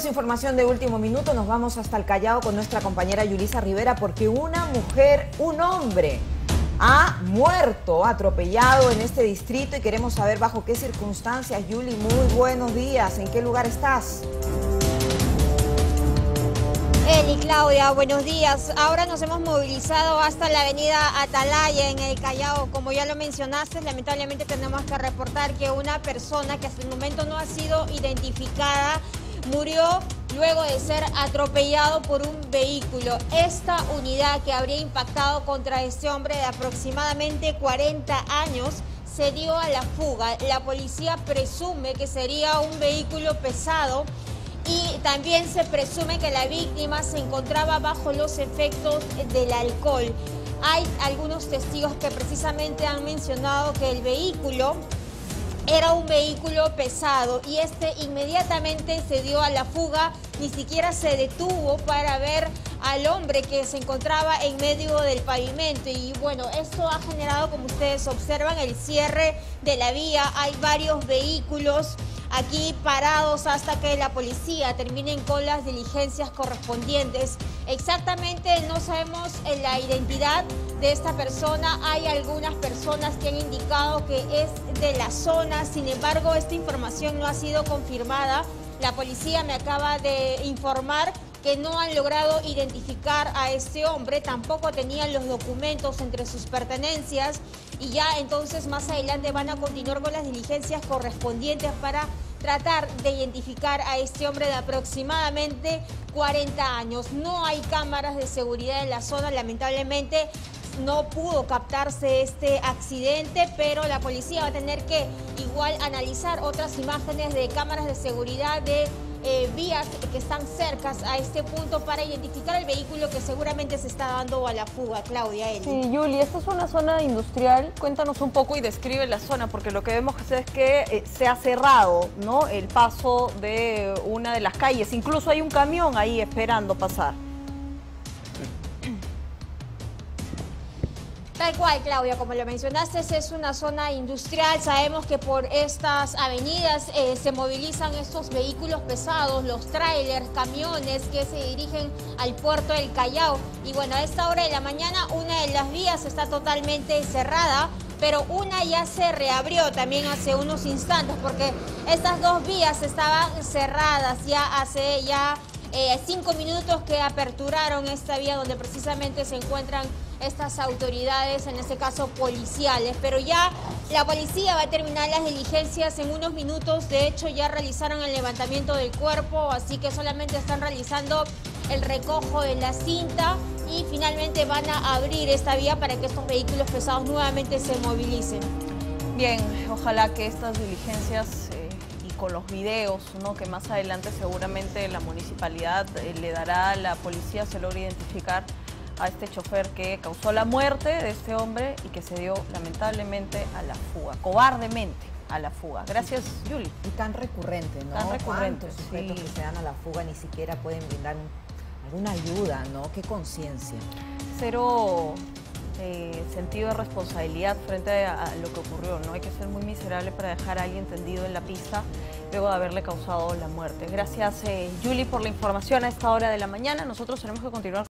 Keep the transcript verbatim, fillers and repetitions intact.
Información de último minuto, nos vamos hasta el Callao con nuestra compañera Yulisa Rivera porque una mujer, un hombre, ha muerto atropellado en este distrito y queremos saber bajo qué circunstancias. Yuli, muy buenos días, ¿en qué lugar estás? Eli, Claudia, buenos días. Ahora nos hemos movilizado hasta la avenida Atalaya en el Callao. Como ya lo mencionaste, lamentablemente tenemos que reportar que una persona que hasta el momento no ha sido identificada murió luego de ser atropellado por un vehículo. Esta unidad que habría impactado contra este hombre de aproximadamente cuarenta años se dio a la fuga. La policía presume que sería un vehículo pesado y también se presume que la víctima se encontraba bajo los efectos del alcohol. Hay algunos testigos que precisamente han mencionado que el vehículo era un vehículo pesado y este inmediatamente se dio a la fuga, ni siquiera se detuvo para ver al hombre que se encontraba en medio del pavimento. Y bueno, esto ha generado, como ustedes observan, el cierre de la vía. Hay varios vehículos aquí parados hasta que la policía termine con las diligencias correspondientes. Exactamente no sabemos la identidad de esta persona. Hay algunas personas que han indicado que es de la zona, sin embargo esta información no ha sido confirmada. La policía me acaba de informar que no han logrado identificar a este hombre, tampoco tenían los documentos entre sus pertenencias y ya entonces más adelante van a continuar con las diligencias correspondientes para tratar de identificar a este hombre de aproximadamente cuarenta años. No hay cámaras de seguridad en la zona, lamentablemente no pudo captarse este accidente, pero la policía va a tener que igual analizar otras imágenes de cámaras de seguridad de eh, vías que están cercas a este punto para identificar el vehículo que seguramente se está dando a la fuga. Claudia, Eli. Sí, Yuli, esta es una zona industrial. Cuéntanos un poco y describe la zona, porque lo que vemos es que eh, se ha cerrado, ¿no?, el paso de una de las calles. Incluso hay un camión ahí esperando pasar. Tal cual, Claudia, como lo mencionaste, es una zona industrial. Sabemos que por estas avenidas eh, se movilizan estos vehículos pesados, los tráilers, camiones que se dirigen al puerto del Callao. Y bueno, a esta hora de la mañana una de las vías está totalmente cerrada, pero una ya se reabrió también hace unos instantes, porque estas dos vías estaban cerradas ya hace ya eh, cinco minutos que aperturaron esta vía donde precisamente se encuentran estas autoridades, en este caso policiales, pero ya la policía va a terminar las diligencias en unos minutos. De hecho, ya realizaron el levantamiento del cuerpo, así que solamente están realizando el recojo de la cinta y finalmente van a abrir esta vía para que estos vehículos pesados nuevamente se movilicen. Bien, ojalá que estas diligencias eh, y con los videos, ¿no?, que más adelante seguramente la municipalidad eh, le dará a la policía, se logre identificar a este chofer que causó la muerte de este hombre y que se dio lamentablemente a la fuga, cobardemente a la fuga. Gracias, Yuli. Y tan recurrente, ¿no? Tan recurrente, ¿Cuántos sujetos sí. que se dan a la fuga ni siquiera pueden brindar un, alguna ayuda, ¿no? Qué conciencia. Cero eh, sentido de responsabilidad frente a, a lo que ocurrió, ¿no? Hay que ser muy miserable para dejar a alguien tendido en la pista luego de haberle causado la muerte. Gracias, eh, Yuli, por la información a esta hora de la mañana. Nosotros tenemos que continuar.